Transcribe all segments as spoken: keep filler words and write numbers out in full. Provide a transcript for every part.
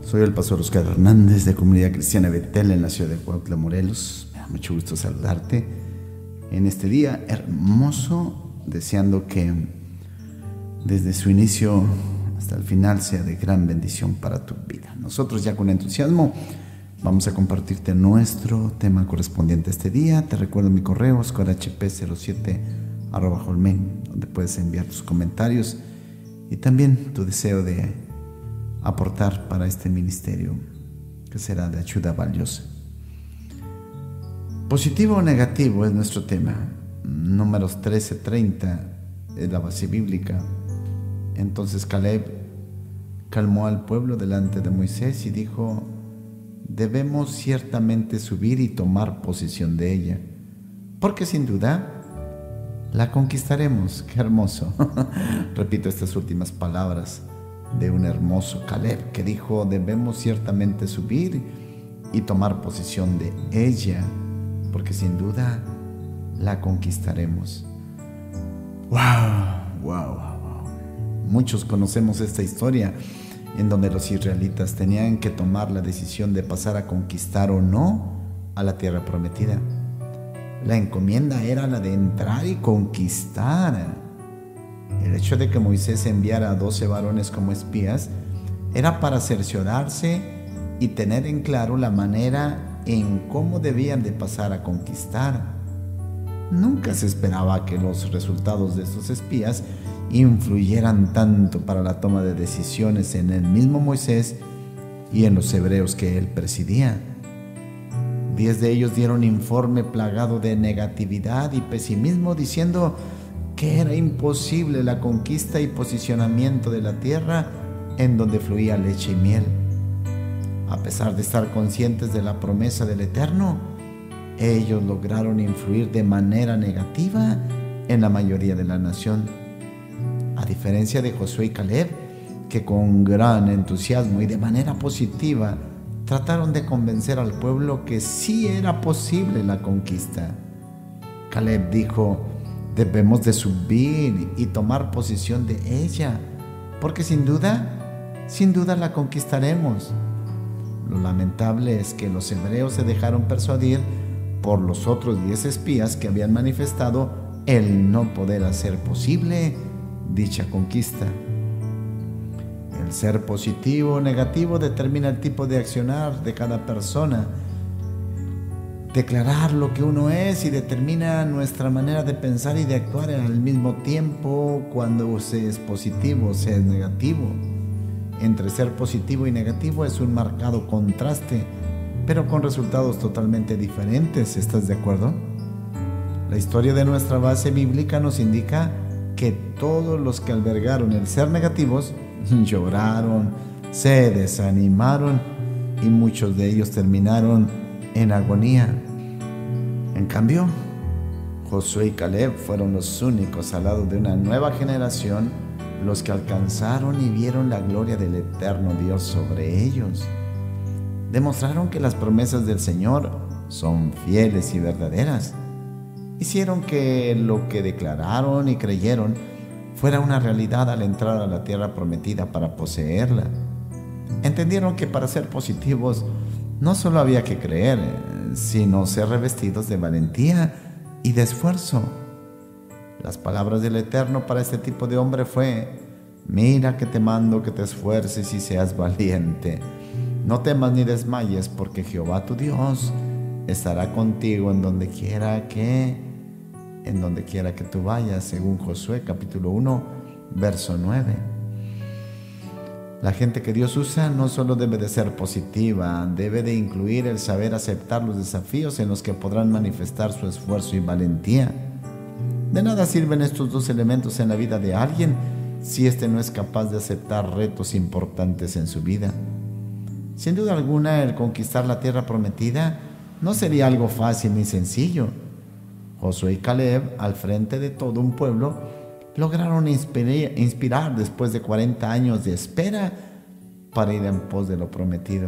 Soy el pastor Oscar Hernández de Comunidad Cristiana Betel en la ciudad de Cuautla, Morelos. Me da mucho gusto saludarte en este día hermoso, deseando que desde su inicio hasta el final sea de gran bendición para tu vida. Nosotros ya con entusiasmo vamos a compartirte nuestro tema correspondiente a este día. Te recuerdo mi correo oscar h p cero siete arroba hotmail, donde puedes enviar tus comentarios y también tu deseo de aportar para este ministerio que será de ayuda valiosa. Positivo o negativo es nuestro tema. Números trece treinta es la base bíblica. Entonces Caleb calmó al pueblo delante de Moisés y dijo: debemos ciertamente subir y tomar posesión de ella, porque sin duda la conquistaremos. Qué hermoso. Repito estas últimas palabras de un hermoso Caleb que dijo: debemos ciertamente subir y tomar posesión de ella, porque sin duda la conquistaremos. ¡Wow! ¡Wow! ¡Wow! Muchos conocemos esta historia en donde los israelitas tenían que tomar la decisión de pasar a conquistar o no a la tierra prometida. La encomienda era la de entrar y conquistar. El hecho de que Moisés enviara a doce varones como espías era para cerciorarse y tener en claro la manera en cómo debían de pasar a conquistar. Nunca se esperaba que los resultados de estos espías influyeran tanto para la toma de decisiones en el mismo Moisés y en los hebreos que él presidía. Diez de ellos dieron informe plagado de negatividad y pesimismo, diciendo que era imposible la conquista y posicionamiento de la tierra en donde fluía leche y miel. A pesar de estar conscientes de la promesa del Eterno, ellos lograron influir de manera negativa en la mayoría de la nación. A diferencia de Josué y Caleb, que con gran entusiasmo y de manera positiva trataron de convencer al pueblo que sí era posible la conquista. Caleb dijo: debemos de subir y tomar posesión de ella, porque sin duda, sin duda la conquistaremos. Lo lamentable es que los hebreos se dejaron persuadir por los otros diez espías que habían manifestado el no poder hacer posible dicha conquista. El ser positivo o negativo determina el tipo de accionar de cada persona. Declarar lo que uno es y determina nuestra manera de pensar y de actuar al mismo tiempo, cuando se es positivo o se es negativo. Entre ser positivo y negativo es un marcado contraste, pero con resultados totalmente diferentes. ¿Estás de acuerdo? La historia de nuestra base bíblica nos indica que todos los que albergaron el ser negativos lloraron, se desanimaron y muchos de ellos terminaron en agonía. En cambio, Josué y Caleb fueron los únicos al lado de una nueva generación los que alcanzaron y vieron la gloria del eterno Dios sobre ellos. Demostraron que las promesas del Señor son fieles y verdaderas. Hicieron que lo que declararon y creyeron fuera una realidad al entrar a la tierra prometida para poseerla. Entendieron que para ser positivos no solo había que creer, sino ser revestidos de valentía y de esfuerzo. Las palabras del Eterno para este tipo de hombre fue: mira que te mando que te esfuerces y seas valiente. No temas ni desmayes, porque Jehová tu Dios estará contigo en donde quiera que, en donde quiera que tú vayas, según Josué capítulo uno, verso nueve. La gente que Dios usa no solo debe de ser positiva, debe de incluir el saber aceptar los desafíos en los que podrán manifestar su esfuerzo y valentía. De nada sirven estos dos elementos en la vida de alguien si éste no es capaz de aceptar retos importantes en su vida. Sin duda alguna, el conquistar la tierra prometida no sería algo fácil ni sencillo. Josué y Caleb, al frente de todo un pueblo, lograron inspirar, inspirar después de cuarenta años de espera para ir en pos de lo prometido.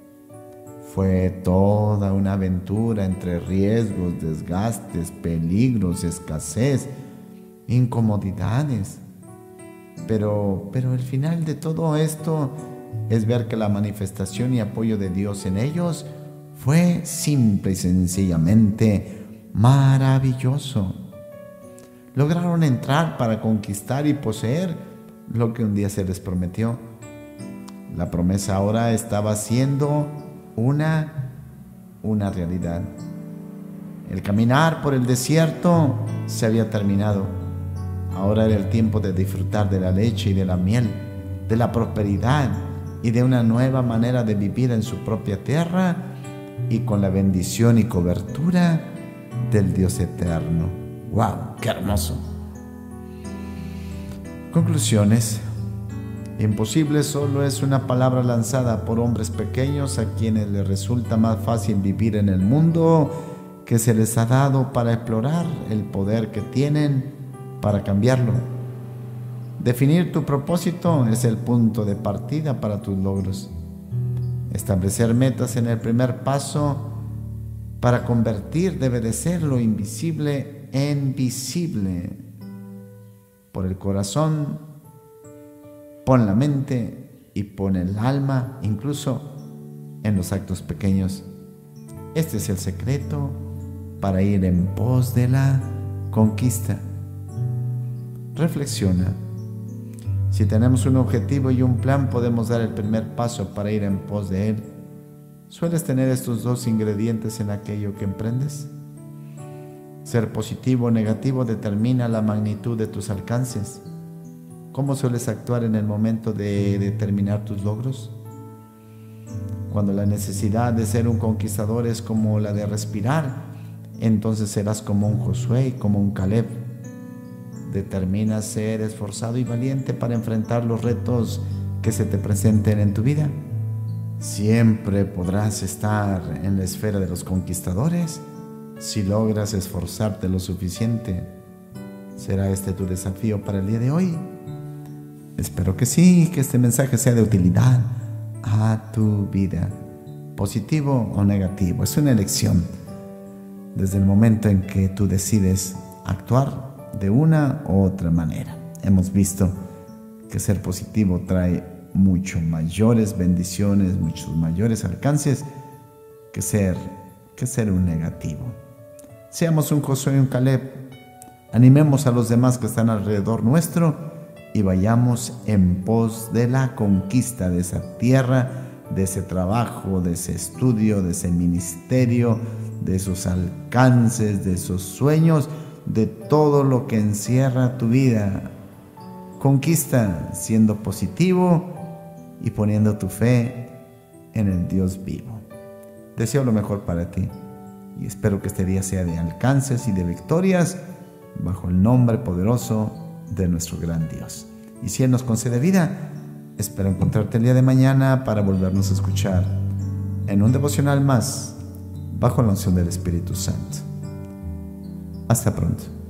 Fue toda una aventura entre riesgos, desgastes, peligros, escasez, incomodidades. Pero, pero el final de todo esto es ver que la manifestación y apoyo de Dios en ellos fue simple y sencillamente maravilloso. Lograron entrar para conquistar y poseer lo que un día se les prometió. La promesa ahora estaba siendo una, una realidad. El caminar por el desierto se había terminado. Ahora era el tiempo de disfrutar de la leche y de la miel, de la prosperidad y de una nueva manera de vivir en su propia tierra y con la bendición y cobertura del Dios eterno. ¡Wow! ¡Qué hermoso! Conclusiones. Imposible solo es una palabra lanzada por hombres pequeños a quienes les resulta más fácil vivir en el mundo que se les ha dado para explorar el poder que tienen para cambiarlo. Definir tu propósito es el punto de partida para tus logros. Establecer metas en el primer paso para convertir debe de ser lo invisible en visible. Por el corazón, pon la mente y pon el alma, incluso en los actos pequeños. Este es el secreto para ir en pos de la conquista. Reflexiona. Si tenemos un objetivo y un plan, podemos dar el primer paso para ir en pos de él. ¿Sueles tener estos dos ingredientes en aquello que emprendes? Ser positivo o negativo determina la magnitud de tus alcances. ¿Cómo sueles actuar en el momento de determinar tus logros? Cuando la necesidad de ser un conquistador es como la de respirar, entonces serás como un Josué y como un Caleb. Determina ser esforzado y valiente para enfrentar los retos que se te presenten en tu vida. Siempre podrás estar en la esfera de los conquistadores si logras esforzarte lo suficiente. ¿Será este tu desafío para el día de hoy? Espero que sí, que este mensaje sea de utilidad a tu vida. Positivo o negativo, es una elección. Desde el momento en que tú decides actuar de una u otra manera. Hemos visto que ser positivo trae mucho mayores bendiciones, muchos mayores alcances que ser, que ser un negativo. Seamos un Josué y un Caleb. Animemos a los demás que están alrededor nuestro y vayamos en pos de la conquista de esa tierra, de ese trabajo, de ese estudio, de ese ministerio, de esos alcances, de esos sueños, de todo lo que encierra tu vida. Conquista siendo positivo y poniendo tu fe en el Dios vivo. Deseo lo mejor para ti y espero que este día sea de alcances y de victorias bajo el nombre poderoso de nuestro gran Dios. Y si Él nos concede vida, espero encontrarte el día de mañana para volvernos a escuchar en un devocional más bajo la unción del Espíritu Santo. Hasta pronto.